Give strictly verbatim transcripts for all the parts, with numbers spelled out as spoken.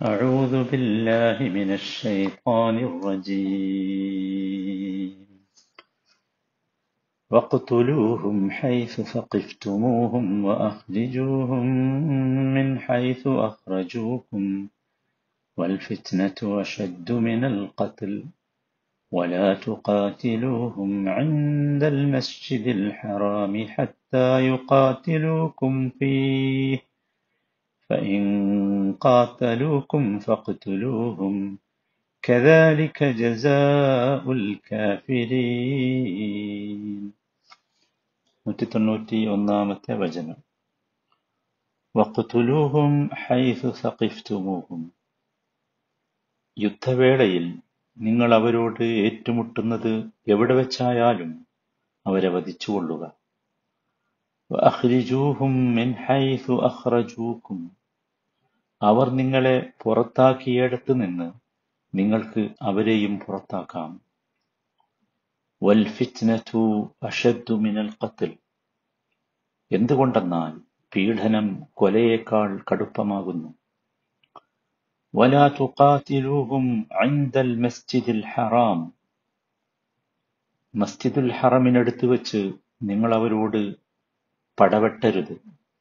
أعوذ بالله من الشيطان الرجيم واقتلوهم حيث ثقفتموهم وأخرجوهم من حيث أخرجوكم والفتنة أشد من القتل ولا تقاتلوهم عند المسجد الحرام حتى يقاتلوكم فيه فإن قاتلوكم فاقتلوهم كذلك جزاء الكافرين. നൂറ്റി തൊണ്ണൂറ്റി ഒന്നാമത്തെ വചനം. വഖ്തുലൂഹും ഹൈസു സഖിഫ്തുമൂഹും. യുദ്ധവേളയിൽ നിങ്ങൾ അവരോട് ഏറ്റുമുട്ടുന്നത് എവിടെ വെച്ചായാലും അവരെ വധിച്ചുകൊള്ളുക. വഅഖ്രിജൂഹും മിൻ ഹൈസു അഖ്റജൂക്കും. അവർ നിങ്ങളെ പുറത്താക്കിയിടത്ത് നിന്ന് നിങ്ങൾക്ക് അവരെയും പുറത്താക്കാം. വൽ ഫിത്നതു അശദ്ദു മിനൽ ഖത്ൽ. എന്തുകൊണ്ടെന്നാൽ പീഡനം കൊലയേക്കാൾ കടുപ്പമാകുന്നു. വലാ തുഖാതിലൂഹും ഇൻദൽ മസ്ജിദിൽ ഹറാം. മസ്ജിദുൽ ഹറമിനടുത്ത് വെച്ച് നിങ്ങൾ അവരോട് പടവെട്ടരുത്.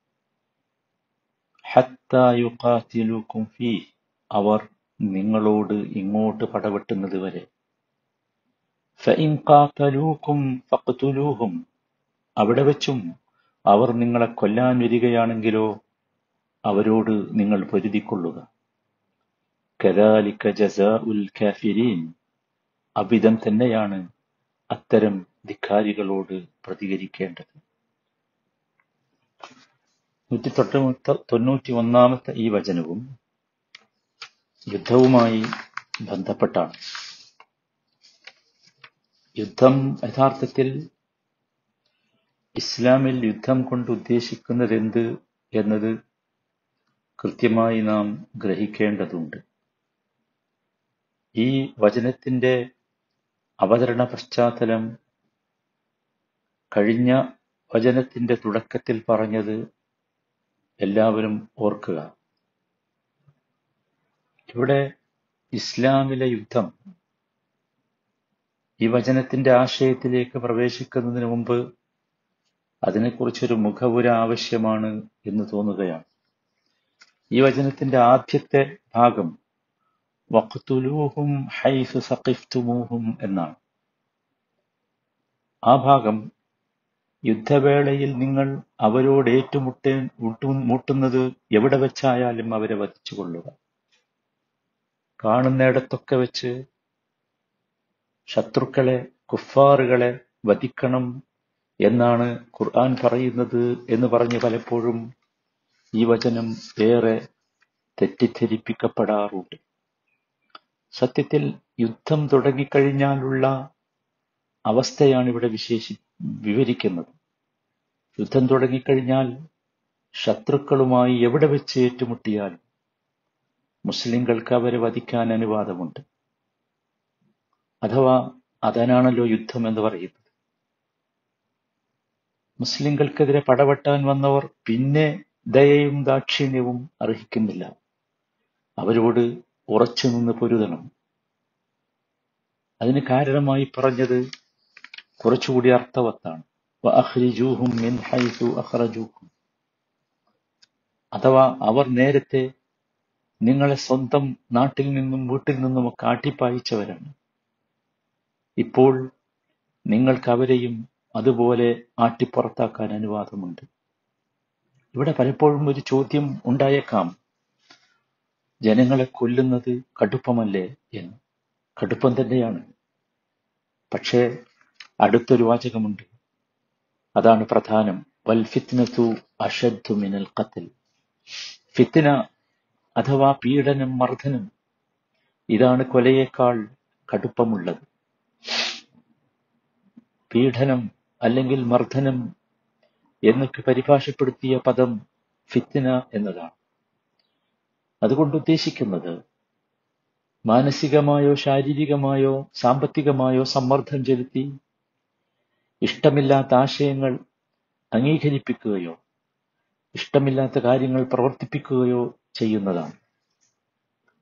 ഹത്താ യുഖാതിലൂക്കും ഫീഹ്. അവർ നിങ്ങളോട് ഇങ്ങോട്ട് പടവെട്ടുന്നത് വരെ. ഫഇൻ ഖാതലൂക്കും ഫഖ്തുലൂഹും. അവിടെ വെച്ചും അവർ നിങ്ങളെ കൊല്ലാൻ വരികയാണെങ്കിലോ അവരോട് നിങ്ങൾ പൊരുതിക്കൊള്ളുക. കദാലിക ജസാഉൽ കാഫിരീൻ. അവിധം തന്നെയാണ് അത്തരം ധിക്കാരികളോട് പ്രതികരിക്കേണ്ടത്. നൂറ്റി തൊണ്ണൂറ്റി ഒന്നാമത്തെ ഈ വചനവും യുദ്ധവുമായി ബന്ധപ്പെട്ടാണ്. യുദ്ധം യഥാർത്ഥത്തിൽ ഇസ്ലാമിൽ യുദ്ധം കൊണ്ട് ഉദ്ദേശിക്കുന്നത് എന്ത് എന്നത് കൃത്യമായി നാം ഗ്രഹിക്കേണ്ടതുണ്ട്. ഈ വചനത്തിന്റെ അവതരണ പശ്ചാത്തലം കഴിഞ്ഞ വചനത്തിന്റെ തുടക്കത്തിൽ പറഞ്ഞത് എല്ലാവരും ഓർക്കുക. ഇവിടെ ഇസ്ലാമിലെ യുദ്ധം ഈ വചനത്തിന്റെ ആശയത്തിലേക്ക് പ്രവേശിക്കുന്നതിന് മുമ്പ് അതിനെക്കുറിച്ചൊരു മുഖവുര ആവശ്യമാണ് എന്ന് തോന്നുകയാണ്. ഈ വചനത്തിന്റെ ആദ്യത്തെ ഭാഗം വഖ്തുലൂഹും ഹൈസു സഖിഫ്തുമൂഹും എന്നാണ്. ആ ഭാഗം യുദ്ധവേളയിൽ നിങ്ങൾ അവരോട് ഏറ്റുമുട്ടേ മുട്ടുന്നത് എവിടെ വെച്ചായാലും അവരെ വധിച്ചുകൊള്ളുക. കാണുന്നിടത്തൊക്കെ വെച്ച് ശത്രുക്കളെ, കുഫാറുകളെ വധിക്കണം എന്നാണ് ഖുർആൻ പറയുന്നത് എന്ന് പറഞ്ഞ് പലപ്പോഴും ഈ വചനം ഏറെ തെറ്റിദ്ധരിപ്പിക്കപ്പെടാറുണ്ട്. സത്യത്തിൽ യുദ്ധം തുടങ്ങിക്കഴിഞ്ഞാലുള്ള അവസ്ഥയാണ് ഇവിടെ വിശേഷി വിവരിക്കുന്നത്. യുദ്ധം തുടങ്ങിക്കഴിഞ്ഞാൽ ശത്രുക്കളുമായി എവിടെ വെച്ച് ഏറ്റുമുട്ടിയാലും മുസ്ലിങ്ങൾക്ക് അവരെ വധിക്കാൻ അനുവാദമുണ്ട്. അഥവാ അതിനാണല്ലോ യുദ്ധം എന്ന് പറയുന്നത്. മുസ്ലിങ്ങൾക്കെതിരെ പടവെട്ടാൻ വന്നവർ പിന്നെ ദയയും ദാക്ഷിണ്യവും അർഹിക്കുന്നില്ല. അവരോട് ഉറച്ചു നിന്ന് പൊരുതണം. അതിന് കാരണമായി പറഞ്ഞത് കുറച്ചുകൂടി അർത്ഥവത്താണ്. വഅഖ്രിജൂഹും മിൻ ഹൈസു അഖ്റജൂക്കും. അഥവാ അവർ നേരത്തെ നിങ്ങളെ സ്വന്തം നാട്ടിൽ നിന്നും വീട്ടിൽ നിന്നുമൊക്കെ ആട്ടിപ്പായിച്ചവരാണ്. ഇപ്പോൾ നിങ്ങൾക്ക് അവരെയും അതുപോലെ ആട്ടിപ്പുറത്താക്കാൻ അനുവാദമുണ്ട്. ഇവിടെ പലപ്പോഴും ഒരു ചോദ്യം ഉണ്ടായേക്കാം, ജനങ്ങളെ കൊല്ലുന്നത് കടുപ്പമല്ലേ എന്ന്. കടുപ്പം തന്നെയാണ്. പക്ഷേ അടുത്തൊരു വാചകമുണ്ട്, അതാണ് പ്രധാനം. വൽ ഫിത്നതു അശദ്ദു മിനൽ ഖത്ൽ. ഫിത്ന അഥവാ പീഡനം, മർദ്ദനം, ഇതാണ് കൊലയേക്കാൾ കടുപ്പമുള്ളത്. പീഡനം അല്ലെങ്കിൽ മർദ്ദനം എന്നൊക്കെ പരിഭാഷപ്പെടുത്തിയ പദം ഫിത്ന എന്നതാണ്. അതുകൊണ്ട് ഉദ്ദേശിക്കുന്നത് മാനസികമായോ ശാരീരികമായോ സാമ്പത്തികമായോ സമ്മർദ്ദം ചെലുത്തി ഇഷ്ടമില്ലാത്ത ആശയങ്ങൾ അംഗീകരിപ്പിക്കുകയോ ഇഷ്ടമില്ലാത്ത കാര്യങ്ങൾ പ്രവർത്തിപ്പിക്കുകയോ ചെയ്യുന്നതാണ്.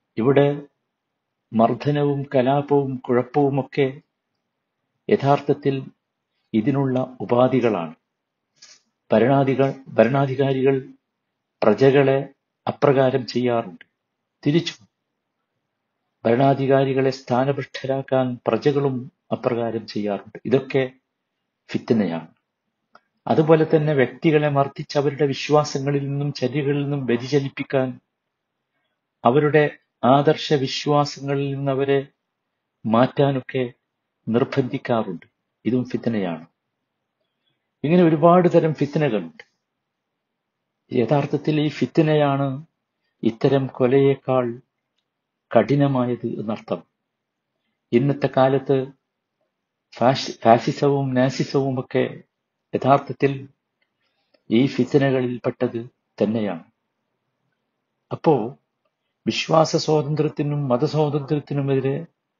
ഇവിടെ മർദ്ദനവും കലാപവും കുഴപ്പവുമൊക്കെ യഥാർത്ഥത്തിൽ ഇതിനുള്ള ഉപാധികളാണ്. ഭരണാധികൾ ഭരണാധികാരികൾ പ്രജകളെ അപ്രകാരം ചെയ്യാറുണ്ട്. തിരിച്ചു ഭരണാധികാരികളെ സ്ഥാനഭ്രഷ്ടരാക്കാൻ പ്രജകളും അപ്രകാരം ചെയ്യാറുണ്ട്. ഇതൊക്കെ ഫിത്നയാണ്. അതുപോലെ തന്നെ വ്യക്തികളെ മർദ്ദിച്ച് അവരുടെ വിശ്വാസങ്ങളിൽ നിന്നും ചര്യകളിൽ നിന്നും വ്യതിചലിപ്പിക്കാൻ, അവരുടെ ആദർശ വിശ്വാസങ്ങളിൽ നിന്ന് അവരെ മാറ്റാനൊക്കെ നിർബന്ധിക്കാറുണ്ട്. ഇതും ഫിത്നയാണ്. ഇങ്ങനെ ഒരുപാട് തരം ഫിത്നകളുണ്ട്. യഥാർത്ഥത്തിൽ ഈ ഫിത്നയാണ് ഇത്തരം കൊലയേക്കാൾ കഠിനമായത് എന്നർത്ഥം. ഇന്നത്തെ കാലത്ത് ഫാഷി ഫാസിസവും നാസിസവും ഒക്കെ യഥാർത്ഥത്തിൽ ഈ ഫിത്നകളിൽപ്പെട്ടത് തന്നെയാണ്. അപ്പോ വിശ്വാസ സ്വാതന്ത്ര്യത്തിനും മതസ്വാതന്ത്ര്യത്തിനുമെതിരെ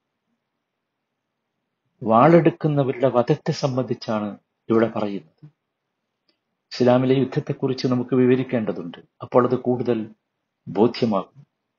വാളെടുക്കുന്നവരുടെ വധത്തെ സംബന്ധിച്ചാണ് ഇവിടെ പറയുന്നത്. ഇസ്ലാമിലെ യുദ്ധത്തെക്കുറിച്ച് നമുക്ക് വിവരിക്കേണ്ടതുണ്ട്. അപ്പോൾ അത് കൂടുതൽ ബോധ്യമാകും.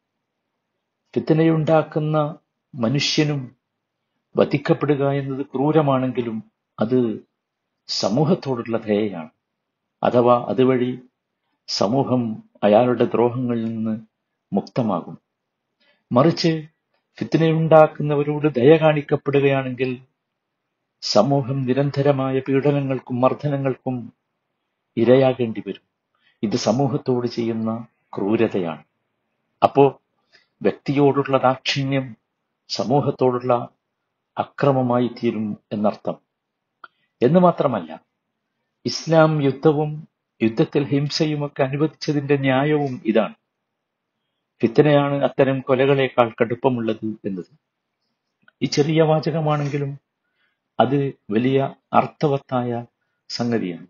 ഫിത്നയുണ്ടാക്കുന്ന മനുഷ്യനും വധിക്കപ്പെടുക എന്നത് ക്രൂരമാണെങ്കിലും അത് സമൂഹത്തോടുള്ള ദയയാണ്. അഥവാ അതുവഴി സമൂഹം അയാളുടെ ദ്രോഹങ്ങളിൽ നിന്ന് മുക്തമാകും. മറിച്ച് ഫിത്നയുണ്ടാക്കുന്നവരോട് ദയ കാണിക്കപ്പെടുകയാണെങ്കിൽ സമൂഹം നിരന്തരമായ പീഡനങ്ങൾക്കും മർദ്ദനങ്ങൾക്കും ഇരയാകേണ്ടി വരും. ഇത് സമൂഹത്തോട് ചെയ്യുന്ന ക്രൂരതയാണ്. അപ്പോ വ്യക്തിയോടുള്ള ദാക്ഷിണ്യം സമൂഹത്തോടുള്ള അക്രമമായി തീരും എന്നർത്ഥം. എന്ന് മാത്രമല്ല, ഇസ്ലാം യുദ്ധവും യുദ്ധത്തിൽ ഹിംസയുമൊക്കെ അനുവദിച്ചതിന്റെ ന്യായവും ഇതാണ്. ഫിത്നയാണ് അത്തരം കൊലകളേക്കാൾ കടുപ്പമുള്ളത് എന്നത്. ഈ ചെറിയ വാചകമാണെങ്കിലും അത് വലിയ അർത്ഥവത്തായ സംഗതിയാണ്.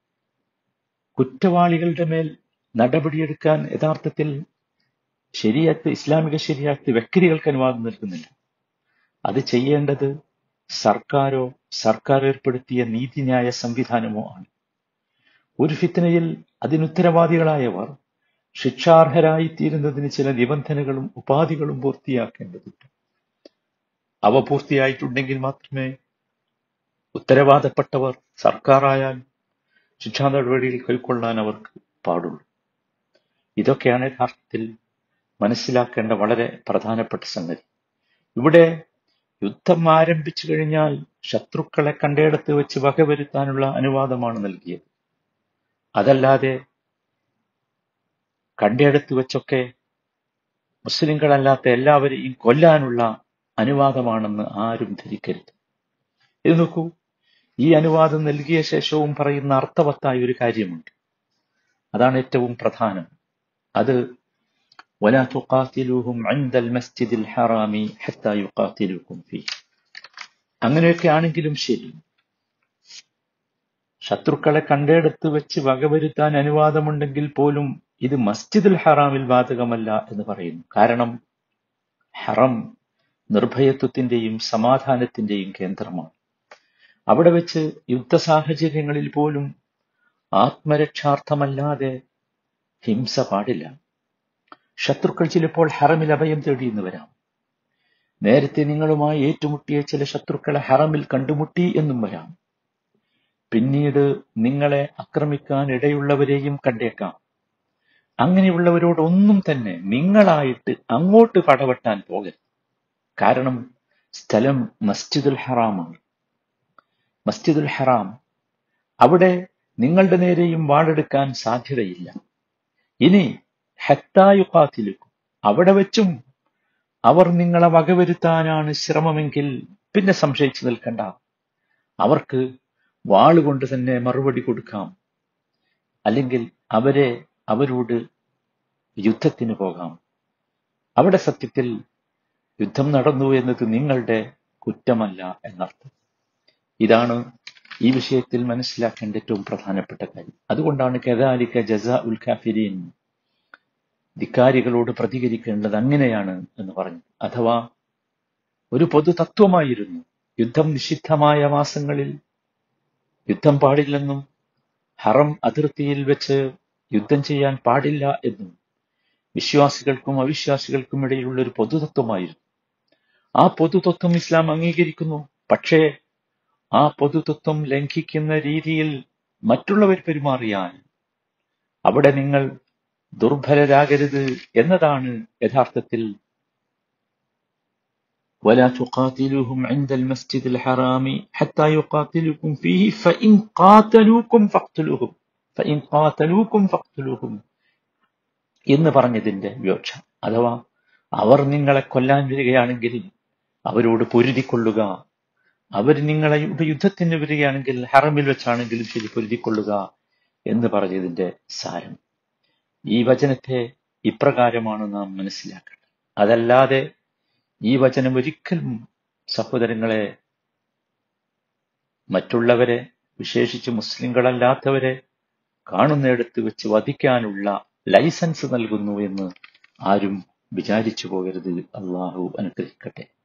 കുറ്റവാളികളുടെ മേൽ നടപടിയെടുക്കാൻ യഥാർത്ഥത്തിൽ ശരീഅത്ത്, ഇസ്ലാമിക ശരീഅത്ത് വ്യക്തികൾക്ക് അനുവാദം നൽകുന്നില്ല. അത് ചെയ്യേണ്ടത് സർക്കാരോ സർക്കാർ ഏർപ്പെടുത്തിയ നീതിന്യായ സംവിധാനമോ ആണ്. ഒരു ഫിത്നയിൽ അതിനുത്തരവാദികളായവർ ശിക്ഷാർഹരായി തീരുന്നതിന് ചില നിബന്ധനകളും ഉപാധികളും പൂർത്തിയാക്കേണ്ടതുണ്ട്. അവ പൂർത്തിയായിട്ടുണ്ടെങ്കിൽ മാത്രമേ ഉത്തരവാദപ്പെട്ടവർ സർക്കാരായാൽ ശിക്ഷാ നടപടികൾ കൈക്കൊള്ളാൻ അവർക്ക് പാടുള്ളൂ. ഇതൊക്കെയാണ് യഥാർത്ഥത്തിൽ മനസ്സിലാക്കേണ്ട വളരെ പ്രധാനപ്പെട്ട സംഗതി. ഇവിടെ യുദ്ധം ആരംഭിച്ചു കഴിഞ്ഞാൽ ശത്രുക്കളെ കണ്ടയിടത്ത് വെച്ച് വകവരുത്താനുള്ള അനുവാദമാണ് നൽകിയത്. അതല്ലാതെ കണ്ടയിടത്ത് വെച്ചൊക്കെ മുസ്ലിങ്ങളല്ലാത്ത എല്ലാവരെയും കൊല്ലാനുള്ള അനുവാദമാണെന്ന് ആരും ധരിക്കരുത്. ഇത് നോക്കൂ, ഈ അനുവാദം നൽകിയ ശേഷവും പറയുന്ന അർത്ഥവത്തായ ഒരു കാര്യമുണ്ട്. അതാണ് ഏറ്റവും പ്രധാനം. അത് ولا تقاتلوهم عند المسجد الحرام حتى يقاتلوكم فيه. അങ്ങനെയൊക്കെ ആണെങ്കിലും ശരി, ശത്രുക്കളെ കണ്ടയിടത്ത് വെച്ച് വകവരുത്താൻ അനുവാദമുണ്ടെങ്കിൽ പോലും ഇത് മസ്ജിദുൽ ഹറാമിൽ ബാധകമല്ല എന്ന് പറയുന്നു. കാരണം ഹറം നിർഭയത്വത്തിന്റെയും സമാധാനത്തിന്റെയും കേന്ദ്രമാണ്. അവിടെ വെച്ച് യുദ്ധ സാഹചര്യങ്ങളിൽ പോലും ആത്മരക്ഷാർത്ഥമല്ലാതെ ഹിംസ പാടില്ല. ശത്രുക്കൾ ചിലപ്പോൾ ഹറമിൽ അഭയം തേടിയെന്ന് വരാം. നേരത്തെ നിങ്ങളുമായി ഏറ്റുമുട്ടിയ ചില ശത്രുക്കളെ ഹറമിൽ കണ്ടുമുട്ടി എന്നും വരാം. പിന്നീട് നിങ്ങളെ ആക്രമിക്കാൻ ഇടയുള്ളവരെയും കണ്ടേക്കാം. അങ്ങനെയുള്ളവരോടൊന്നും തന്നെ നിങ്ങളായിട്ട് അങ്ങോട്ട് പടവെട്ടാൻ പോകരുത്. കാരണം സ്ഥലം മസ്ജിദുൽ ഹറാമാണ്. മസ്ജിദുൽ ഹറാം, അവിടെ നിങ്ങളുടെ നേരെയും വാളെടുക്കാൻ സാധ്യതയില്ല. ഇനി ഹത്താ യുഖാതിലുക്കും, അവിടെ വെച്ചും അവർ നിങ്ങളെ വകവരുത്താനാണ് ശ്രമമെങ്കിൽ പിന്നെ സംശയിച്ചു നിൽക്കണ്ട. അവർക്ക് വാളുകൊണ്ട് തന്നെ മറുപടി കൊടുക്കാം. അല്ലെങ്കിൽ അവരെ അവരോട് യുദ്ധത്തിന് പോകാം. അവിടെ സത്യത്തിൽ യുദ്ധം നടന്നു എന്നത് നിങ്ങളുടെ കുറ്റമല്ല എന്നർത്ഥം. ഇതാണ് ഈ വിഷയത്തിൽ മനസ്സിലാക്കേണ്ട ഏറ്റവും പ്രധാനപ്പെട്ട കാര്യം. അതുകൊണ്ടാണ് കദാലിക ജസാഉൽ കാഫിരീൻ, ധിക്കാരികളോട് പ്രതികരിക്കേണ്ടത് അങ്ങനെയാണ് എന്ന് പറഞ്ഞു. അഥവാ ഒരു പൊതു തത്വമായിരുന്നു യുദ്ധം നിഷിദ്ധമായ മാസങ്ങളിൽ യുദ്ധം പാടില്ലെന്നും ഹറം അതിർത്തിയിൽ വെച്ച് യുദ്ധം ചെയ്യാൻ പാടില്ല എന്നും വിശ്വാസികൾക്കും അവിശ്വാസികൾക്കും ഇടയിലുള്ള ഒരു പൊതുതത്വമായിരുന്നു. ആ പൊതുതത്വം ഇസ്ലാം അംഗീകരിക്കുന്നു. പക്ഷേ ആ പൊതുതത്വം ലംഘിക്കുന്ന രീതിയിൽ മറ്റുള്ളവർ പെരുമാറിയാൽ അവിടെ നിങ്ങൾ ദുർബലരാകരുത് എന്നതാണ് യഥാർത്ഥത്തിൽ ولا تقاتلوهم عند المسجد الحرام حتى يقاتلوكم فيه فإن قاتلوكم فاقتلوهم فإن قاتلوكم فاقتلوهم എന്ന് പറഞ്ഞതിന്റെ വ്യാഖ്യ. അഥവാ അവർ നിങ്ങളെ കൊല്ലാൻ വരികയാണെങ്കിൽ അവരോട് പൊരുതിക്കൊള്ളുക. അവർ നിങ്ങളെ യുദ്ധത്തിന് വരികയാണെങ്കിൽ ഹറമിൽ വെച്ചാണെങ്കിലും ശരി പൊരുതിക്കൊള്ളുക എന്ന് പറഞ്ഞതിന്റെ സാരം. ഈ വചനത്തെ ഇപ്രകാരമാണ് നാം മനസ്സിലാക്കേണ്ടത്. അതല്ലാതെ ഈ വചനം ഒരിക്കലും സഹോദരങ്ങളെ മറ്റുള്ളവരെ, വിശേഷിച്ച് മുസ്ലിങ്ങളല്ലാത്തവരെ കാണുന്നിടത്ത് വെച്ച് വധിക്കാനുള്ള ലൈസൻസ് നൽകുന്നു എന്ന് ആരും വിചാരിച്ചു പോകരുത്. അള്ളാഹു അനുഗ്രഹിക്കട്ടെ.